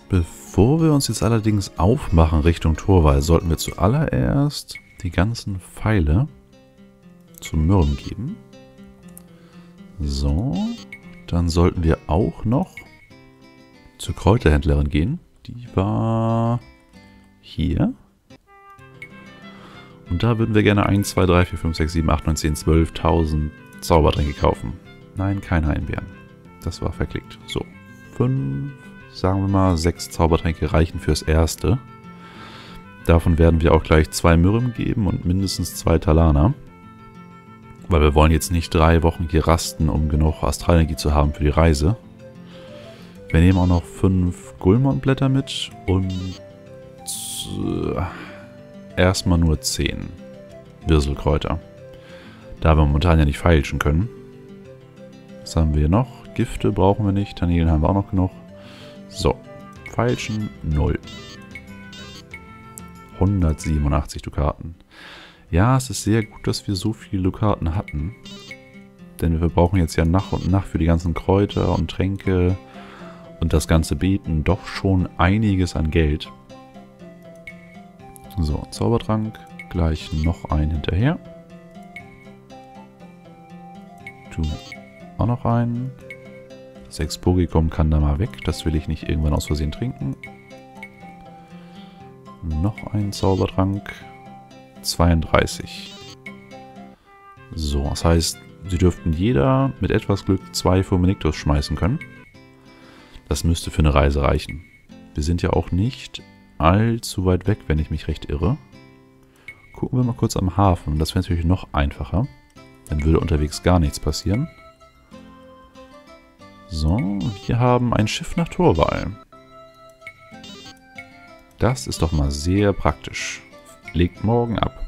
Bevor wir uns jetzt allerdings aufmachen Richtung Torwall, sollten wir zuallererst die ganzen Pfeile zum Myrrhen geben. So, dann sollten wir auch noch zur Kräuterhändlerin gehen. Die war hier. Und da würden wir gerne 1, 2, 3, 4, 5, 6, 7, 8, 9, 10, 12.000 Zaubertränke kaufen. Nein, kein Heimbären. Das war verklickt. So, 5, sagen wir mal 6 Zaubertränke reichen fürs Erste. Davon werden wir auch gleich 2 Myrrhen geben und mindestens 2 Talana. Weil wir wollen jetzt nicht 3 Wochen hier rasten, um genug Astralenergie zu haben für die Reise. Wir nehmen auch noch 5 Gulmon-Blätter mit und erstmal nur 10 Wirselkräuter. Da wir momentan ja nicht feilschen können. Was haben wir hier noch? Gifte brauchen wir nicht. Tannilen haben wir auch noch genug. So, feilschen 0. 187 Dukaten. Ja, es ist sehr gut, dass wir so viele Dukaten hatten. Denn wir brauchen jetzt ja nach und nach für die ganzen Kräuter und Tränke und das ganze Beten doch schon einiges an Geld. So, Zaubertrank. Gleich noch einen hinterher. Tu auch noch einen. 6 Pogicom kann da mal weg. Das will ich nicht irgendwann aus Versehen trinken. Noch ein Zaubertrank. 32. So, das heißt, sie dürften jeder mit etwas Glück 2 Fulminictus schmeißen können. Das müsste für eine Reise reichen. Wir sind ja auch nicht allzu weit weg, wenn ich mich recht irre. Gucken wir mal kurz am Hafen. Das wäre natürlich noch einfacher. Dann würde unterwegs gar nichts passieren. So, wir haben ein Schiff nach Torwall. Das ist doch mal sehr praktisch. Legt morgen ab.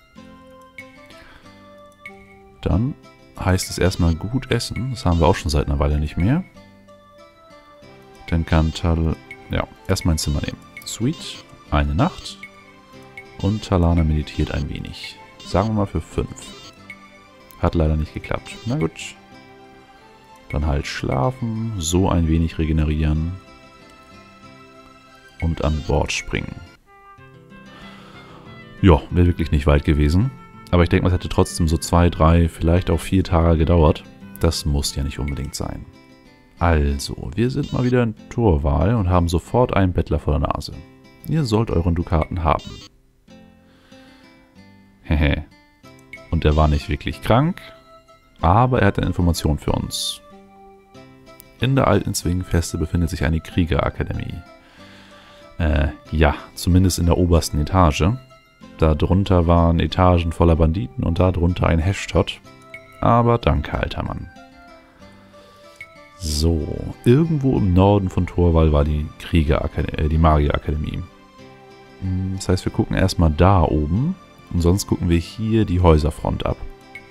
Dann heißt es erstmal gut essen. Das haben wir auch schon seit einer Weile nicht mehr. Dann kann Tal... Ja, erstmal ein Zimmer nehmen. Sweet, eine Nacht. Und Talana meditiert ein wenig. Sagen wir mal für 5. Hat leider nicht geklappt. Na gut. Dann halt schlafen, so ein wenig regenerieren. Und an Bord springen. Ja, wäre wirklich nicht weit gewesen. Aber ich denke mal, es hätte trotzdem so 2, 3, vielleicht auch 4 Tage gedauert. Das muss ja nicht unbedingt sein. Also, wir sind mal wieder in Torwall und haben sofort einen Bettler vor der Nase. Ihr sollt euren Dukaten haben. Hehe. Und er war nicht wirklich krank, aber er hat eine Information für uns. In der alten Zwingenfeste befindet sich eine Kriegerakademie. Ja, zumindest in der obersten Etage. Darunter waren Etagen voller Banditen und darunter ein Hashtod. Aber danke, alter Mann. So, irgendwo im Norden von Torwall war die die Magierakademie. Das heißt, wir gucken erstmal da oben und sonst gucken wir hier die Häuserfront ab.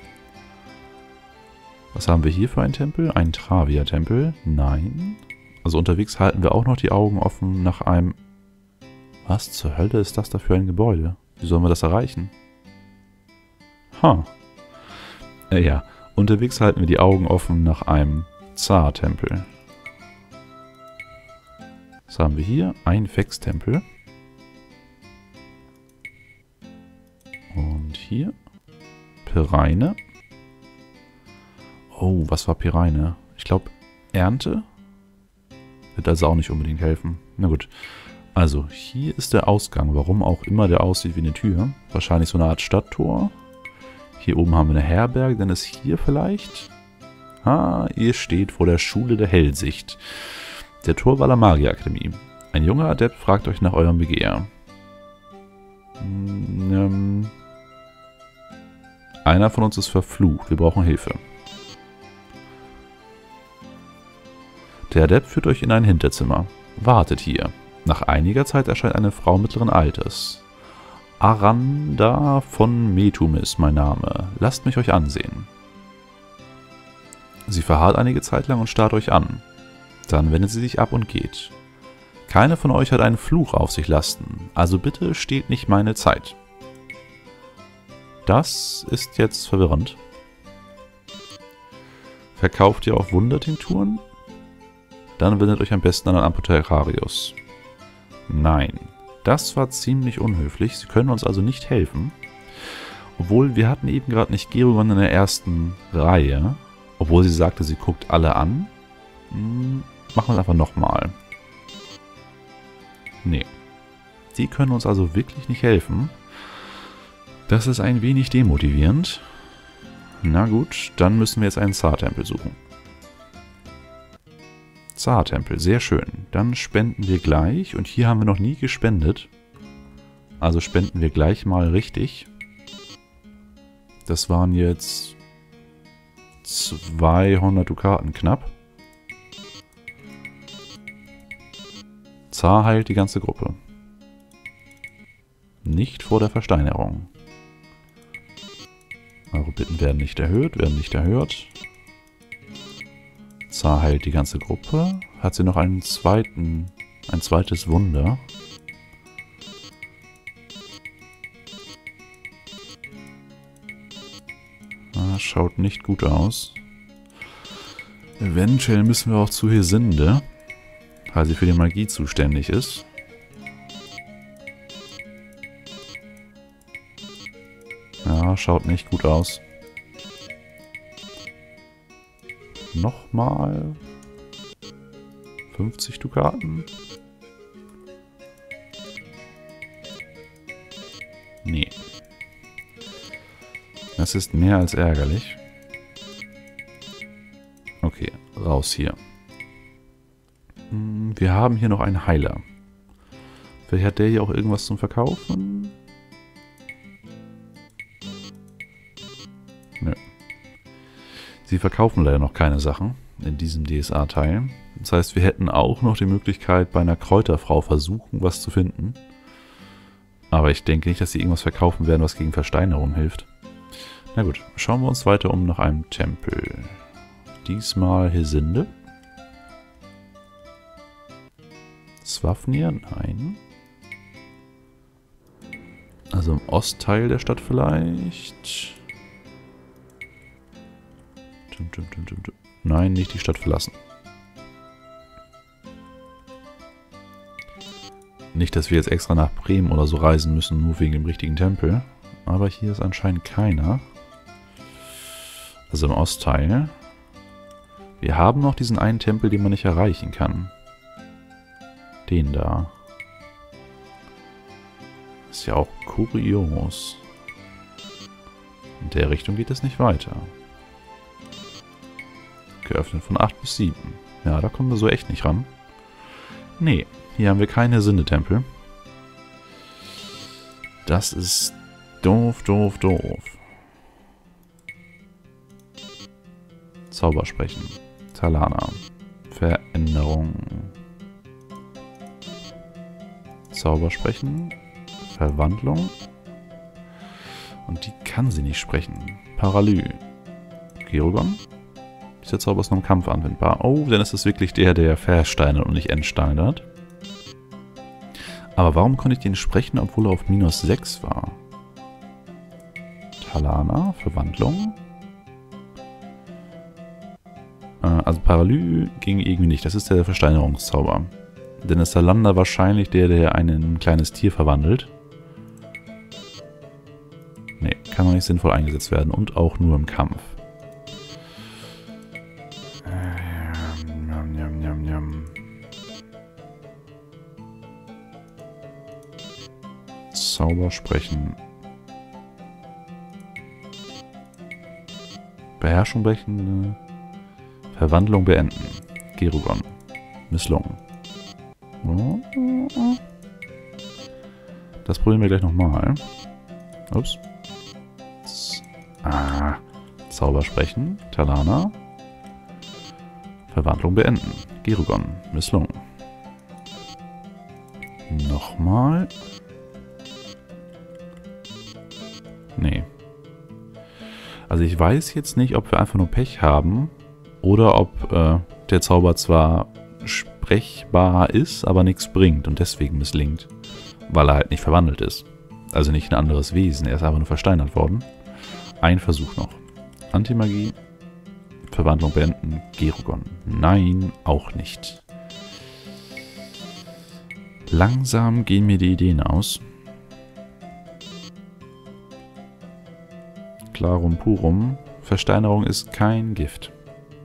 Was haben wir hier für einen Tempel? Ein Travia-Tempel? Nein. Also unterwegs halten wir auch noch die Augen offen nach einem... Was zur Hölle ist das da für ein Gebäude? Wie sollen wir das erreichen? Ja, unterwegs halten wir die Augen offen nach einem Zar-Tempel. Was haben wir hier? Ein Fex-Tempel. Und hier Pereine. Oh, was war Pereine? Ich glaube, Ernte? Wird also auch nicht unbedingt helfen. Na gut. Also, hier ist der Ausgang. Warum auch immer der aussieht wie eine Tür. Wahrscheinlich so eine Art Stadttor. Hier oben haben wir eine Herberge. Dann ist hier vielleicht... ihr steht vor der Schule der Hellsicht. Der Torwaller Magierakademie. Ein junger Adept fragt euch nach eurem Begehr. Einer von uns ist verflucht. Wir brauchen Hilfe. Der Adept führt euch in ein Hinterzimmer. Wartet hier. Nach einiger Zeit erscheint eine Frau mittleren Alters. Aranda von Metum ist mein Name. Lasst mich euch ansehen. Sie verharrt einige Zeit lang und starrt euch an. Dann wendet sie sich ab und geht. Keine von euch hat einen Fluch auf sich lasten, also bitte stehlt nicht meine Zeit. Das ist jetzt verwirrend. Verkauft ihr auch Wundertinkturen? Dann wendet euch am besten an einen Apothekarius. Nein. Das war ziemlich unhöflich. Sie können uns also nicht helfen. Obwohl, wir hatten eben gerade nicht Gerugon in der ersten Reihe. Obwohl sie sagte, sie guckt alle an. Machen wir es einfach nochmal. Nee. Die können uns also wirklich nicht helfen. Das ist ein wenig demotivierend. Na gut, dann müssen wir jetzt einen Zar-Tempel suchen. Zar-Tempel, sehr schön. Dann spenden wir gleich. Und hier haben wir noch nie gespendet. Also spenden wir gleich mal richtig. Das waren jetzt 200 Dukaten knapp. Zar heilt die ganze Gruppe. Nicht vor der Versteinerung. Eure Bitten werden nicht erhöht, Zar heilt die ganze Gruppe. Hat sie noch ein zweites Wunder? Schaut nicht gut aus. Eventuell müssen wir auch zu Hesinde, weil sie für die Magie zuständig ist. Ja, schaut nicht gut aus. Nochmal 50 Dukaten. Nee. Das ist mehr als ärgerlich. Okay, raus hier. Wir haben hier noch einen Heiler. Vielleicht hat der hier auch irgendwas zum Verkaufen? Nö. Sie verkaufen leider noch keine Sachen in diesem DSA-Teil. Das heißt, wir hätten auch noch die Möglichkeit, bei einer Kräuterfrau versuchen, was zu finden. Aber ich denke nicht, dass sie irgendwas verkaufen werden, was gegen Versteinerung hilft. Na gut, schauen wir uns weiter um nach einem Tempel. Diesmal Hesinde. Swafnir? Nein. Also im Ostteil der Stadt vielleicht. Nein, nicht die Stadt verlassen. Nicht, dass wir jetzt extra nach Bremen oder so reisen müssen, nur wegen dem richtigen Tempel. Aber hier ist anscheinend keiner. Also im Ostteil. Wir haben noch diesen einen Tempel, den man nicht erreichen kann. Den da. Ist ja auch kurios. In der Richtung geht es nicht weiter. Geöffnet von 8 bis 7. Ja, da kommen wir so echt nicht ran. Nee, hier haben wir keine Hesinde-Tempel. Das ist doof, doof, doof. Zaubersprechen. Talana. Veränderung. Zaubersprechen. Verwandlung. Und die kann sie nicht sprechen. Paraly. Gerugon. Dieser Zauber ist nur im Kampf anwendbar. Oh, dann ist es wirklich der versteinert und nicht entsteinert. Aber warum konnte ich den sprechen, obwohl er auf -6 war? Talana, Verwandlung. Also Paraly ging irgendwie nicht. Das ist der Versteinerungszauber. Denn ist Salander wahrscheinlich der einen in ein kleines Tier verwandelt. Nee, kann noch nicht sinnvoll eingesetzt werden. Und auch nur im Kampf. Zauber sprechen. Beherrschung brechen. Verwandlung beenden. Gerugon. Misslungen. Das probieren wir gleich nochmal. Ups. Zauber sprechen. Talana. Verwandlung beenden. Gerugon. Misslungen. Nochmal. Nee. Also ich weiß jetzt nicht, ob wir einfach nur Pech haben oder ob der Zauber zwar sprechbar ist, aber nichts bringt und deswegen misslingt. Weil er halt nicht verwandelt ist. Also nicht ein anderes Wesen, er ist einfach nur versteinert worden. Ein Versuch noch. Antimagie. Verwandlung beenden. Gerugon. Nein, auch nicht. Langsam gehen mir die Ideen aus. Clarum Purum. Versteinerung ist kein Gift.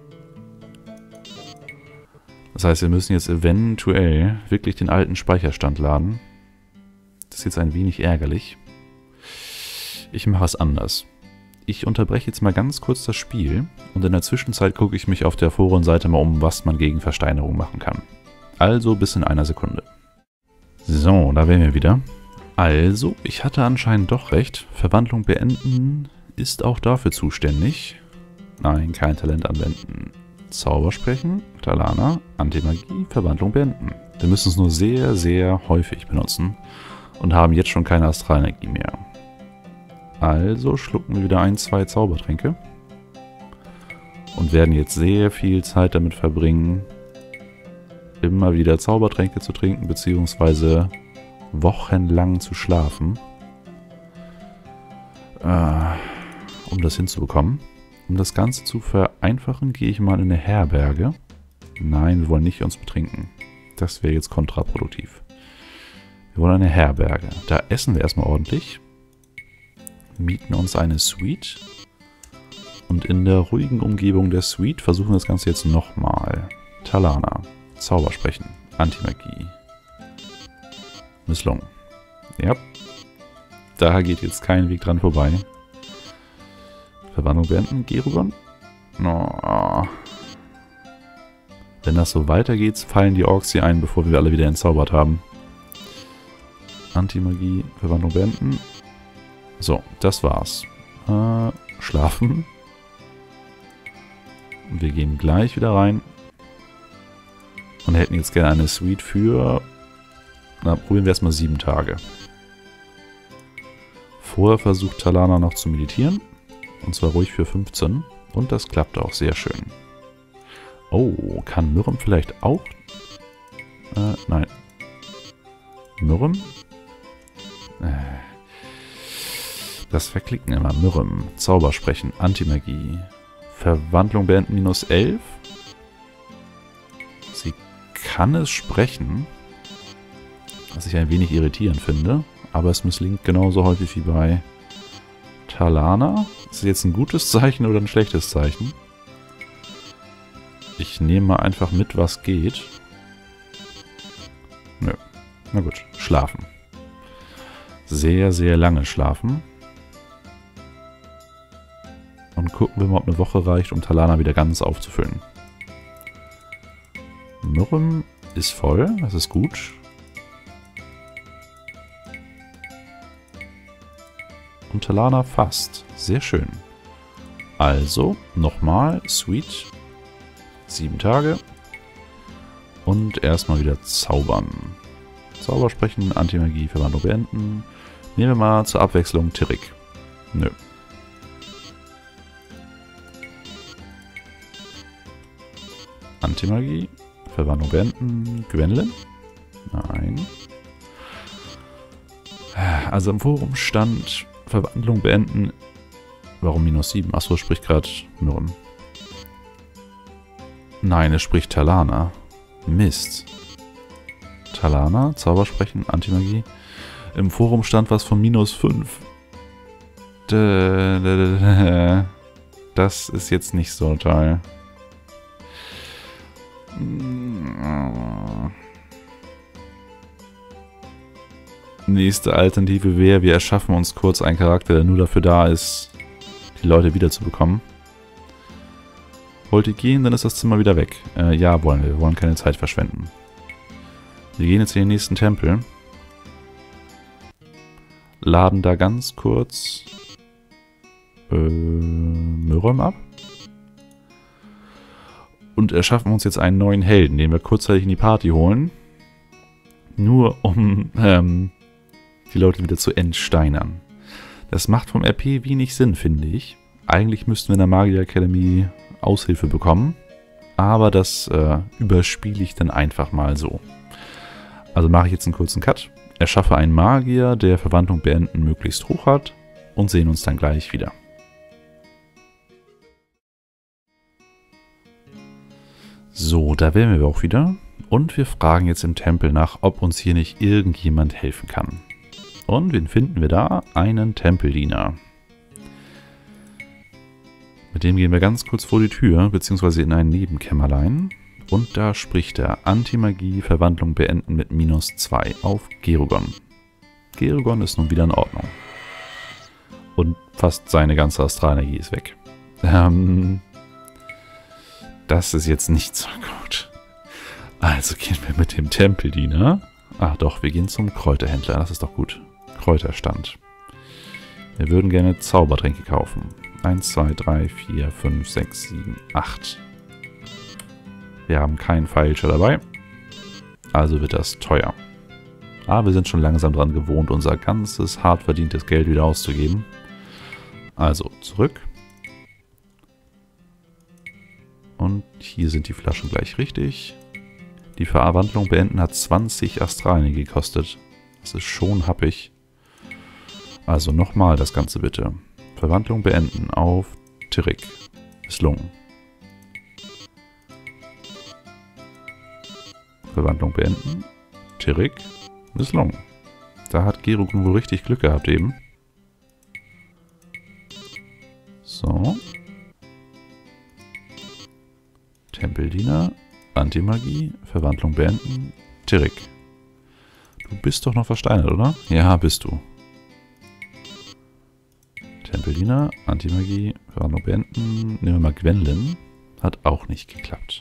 Das heißt, wir müssen jetzt eventuell wirklich den alten Speicherstand laden. Das ist jetzt ein wenig ärgerlich. Ich mache es anders. Ich unterbreche jetzt mal ganz kurz das Spiel und in der Zwischenzeit gucke ich mich auf der Forenseite mal um, was man gegen Versteinerung machen kann. Also bis in einer Sekunde. So, da wären wir wieder. Also, ich hatte anscheinend doch recht. Verwandlung beenden ist auch dafür zuständig. Nein, kein Talent anwenden. Zaubersprechen, Talana, Antimagie, Verwandlung beenden. Wir müssen es nur sehr, sehr häufig benutzen und haben jetzt schon keine Astralenergie mehr. Also schlucken wir wieder 1, 2 Zaubertränke und werden jetzt sehr viel Zeit damit verbringen, immer wieder Zaubertränke zu trinken, beziehungsweise wochenlang zu schlafen, um das hinzubekommen. Um das Ganze zu vereinfachen, gehe ich mal in eine Herberge. Nein, wir wollen nicht uns betrinken. Das wäre jetzt kontraproduktiv. Wir wollen eine Herberge. Da essen wir erstmal ordentlich. Mieten uns eine Suite. Und in der ruhigen Umgebung der Suite versuchen wir das Ganze jetzt nochmal. Talana. Zaubersprechen. Antimagie. Misslungen. Ja. Da geht jetzt kein Weg dran vorbei. Verwandlung beenden. Gerugon. No. Wenn das so weitergeht, fallen die Orks hier ein, bevor wir alle wieder entzaubert haben. Antimagie. Verwandlung beenden. So, das war's. Schlafen. Wir gehen gleich wieder rein. Und hätten jetzt gerne eine Suite für... Na, probieren wir erstmal 7 Tage. Vorher versucht Talana noch zu meditieren. Und zwar ruhig für 15. Und das klappt auch sehr schön. Oh, kann Myrrem vielleicht auch? Nein. Myrrem? Das Verklicken immer. Myrrem. Zaubersprechen. Antimagie. Verwandlung beenden -11. Sie kann es sprechen. Was ich ein wenig irritierend finde. Aber es misslingt genauso häufig wie bei Talana. Ist das jetzt ein gutes Zeichen oder ein schlechtes Zeichen? Ich nehme mal einfach mit, was geht. Nö. Na gut. Schlafen. Sehr, sehr lange schlafen. Und gucken wir mal, ob eine Woche reicht, um Talana wieder ganz aufzufüllen. Myrrem ist voll. Das ist gut. Und Talana fast. Sehr schön. Also, nochmal Sweet. 7 Tage. Und erstmal wieder zaubern. Zaubersprechen, Antimagie, Verwandlung beenden. Nehmen wir mal zur Abwechslung Tirik. Nö. Antimagie, Verwandlung beenden. Gwendolyn? Nein. Also im Forum stand Verwandlung beenden. Warum -7? Achso, es spricht gerade Myrrem. Nein, es spricht Talana. Mist. Talana, Zaubersprechen, Antimagie. Im Forum stand was von -5. Das ist jetzt nicht so toll. Nächste Alternative wäre, wir erschaffen uns kurz einen Charakter, der nur dafür da ist, die Leute wiederzubekommen. Wollt ihr gehen, dann ist das Zimmer wieder weg. Ja, wollen wir. Wir wollen keine Zeit verschwenden. Wir gehen jetzt in den nächsten Tempel. Laden da ganz kurz Myrrem ab. Und erschaffen uns jetzt einen neuen Helden, den wir kurzzeitig in die Party holen. Nur um die Leute wieder zu entsteinern. Das macht vom RP wenig Sinn, finde ich. Eigentlich müssten wir in der Magier Academy Aushilfe bekommen. Aber das überspiele ich dann einfach mal so. Also mache ich jetzt einen kurzen Cut. Erschaffe einen Magier, der Verwandlung beenden möglichst hoch hat. Und sehen uns dann gleich wieder. So, da wären wir auch wieder. Und wir fragen jetzt im Tempel nach, ob uns hier nicht irgendjemand helfen kann. Und wen finden wir da? Einen Tempeldiener. Mit dem gehen wir ganz kurz vor die Tür, beziehungsweise in ein Nebenkämmerlein. Und da spricht er: Antimagie, Verwandlung beenden mit -2 auf Gerugon. Gerugon ist nun wieder in Ordnung. Und fast seine ganze Astralenergie ist weg. Das ist jetzt nicht so gut. Also gehen wir mit dem Tempeldiener. Ach doch, wir gehen zum Kräuterhändler. Das ist doch gut. Kräuterstand. Wir würden gerne Zaubertränke kaufen. 1, 2, 3, 4, 5, 6, 7, 8. Wir haben keinen Feilscher dabei. Also wird das teuer. Aber wir sind schon langsam dran gewohnt, unser ganzes hart verdientes Geld wieder auszugeben. Also zurück. Und hier sind die Flaschen gleich richtig. Die Verwandlung beenden hat 20 Astralenergie gekostet. Das ist schon happig. Also nochmal das Ganze bitte. Verwandlung beenden auf Tirik. Misslungen. Verwandlung beenden. Tirik. Misslungen. Da hat Gerugon wohl richtig Glück gehabt eben. So. Tempeldiener. Antimagie. Verwandlung beenden. Tirik. Du bist doch noch versteinert, oder? Ja, bist du. Tempeldiener. Antimagie. Verwandlung beenden. Nehmen wir mal Gwenlyn. Hat auch nicht geklappt.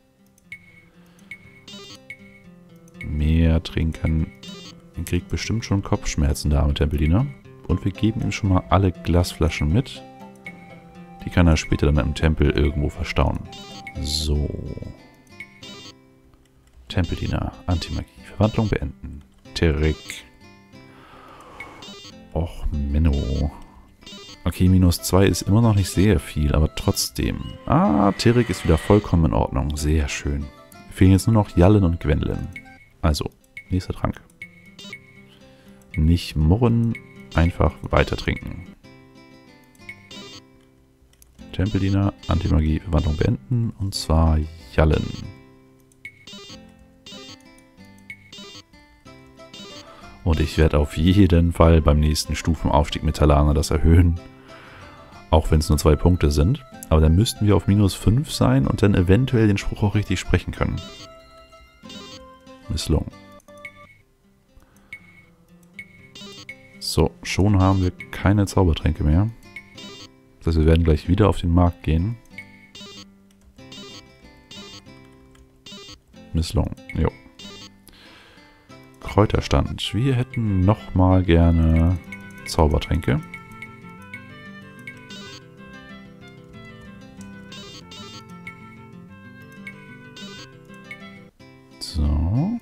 Mehr trinken. Er kriegt bestimmt schon Kopfschmerzen, der arme Tempeldiener. Und wir geben ihm schon mal alle Glasflaschen mit. Die kann er später dann im Tempel irgendwo verstauen. So. Tempeldiener, Antimagie, Verwandlung beenden. Tirik. Och, Menno. Okay, -2 ist immer noch nicht sehr viel, aber trotzdem. Ah, Tirik ist wieder vollkommen in Ordnung. Sehr schön. Fehlen jetzt nur noch Jallen und Gwenlyn. Also, nächster Trank. Nicht murren, einfach weiter trinken. Tempeldiener, Antimagie, Verwandlung beenden. Und zwar Jallen. Und ich werde auf jeden Fall beim nächsten Stufenaufstieg mit Talana das erhöhen. Auch wenn es nur 2 Punkte sind. Aber dann müssten wir auf -5 sein und dann eventuell den Spruch auch richtig sprechen können. Misslungen. So, schon haben wir keine Zaubertränke mehr. Das heißt, wir werden gleich wieder auf den Markt gehen. Misslungen, jo. Kräuterstand. Wir hätten nochmal gerne Zaubertränke. So.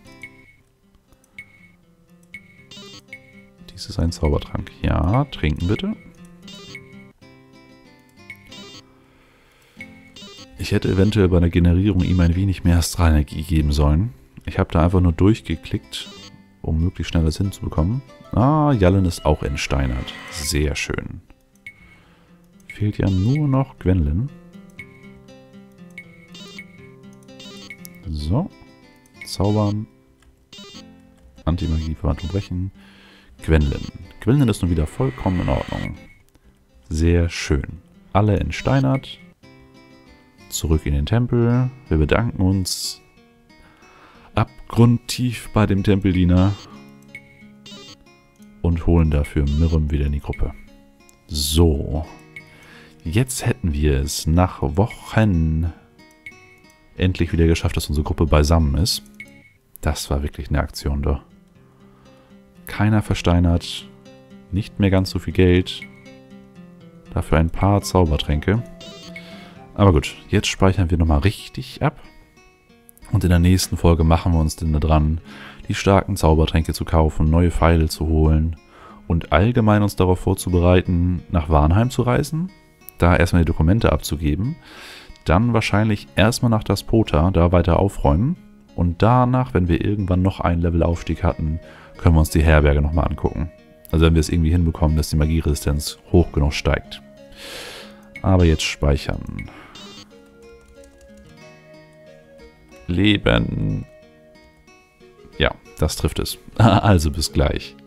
Dies ist ein Zaubertrank. Ja, trinken bitte. Ich hätte eventuell bei der Generierung ihm ein wenig mehr Astralenergie geben sollen. Ich habe da einfach nur durchgeklickt, um möglichst schnell das hinzubekommen. Ah, Jallen ist auch entsteinert. Sehr schön. Fehlt ja nur noch Gwenlyn. So. Zaubern. Antimagie, Verwandlung brechen. Gwenlyn. Gwenlyn ist nun wieder vollkommen in Ordnung. Sehr schön. Alle entsteinert. Zurück in den Tempel. Wir bedanken uns abgrundtief bei dem Tempeldiener und holen dafür Miriam wieder in die Gruppe. So. Jetzt hätten wir es nach Wochen endlich wieder geschafft, dass unsere Gruppe beisammen ist. Das war wirklich eine Aktion da. Keiner versteinert. Nicht mehr ganz so viel Geld. Dafür ein paar Zaubertränke. Aber gut, jetzt speichern wir nochmal richtig ab. Und in der nächsten Folge machen wir uns dann dran, die starken Zaubertränke zu kaufen, neue Pfeile zu holen und allgemein uns darauf vorzubereiten, nach Varnheim zu reisen, da erstmal die Dokumente abzugeben, dann wahrscheinlich erstmal nach Daspota, da weiter aufräumen und danach, wenn wir irgendwann noch einen Levelaufstieg hatten, können wir uns die Herberge nochmal angucken. Also wenn wir es irgendwie hinbekommen, dass die Magieresistenz hoch genug steigt. Aber jetzt speichern. Leben. Ja, das trifft es. Also bis gleich.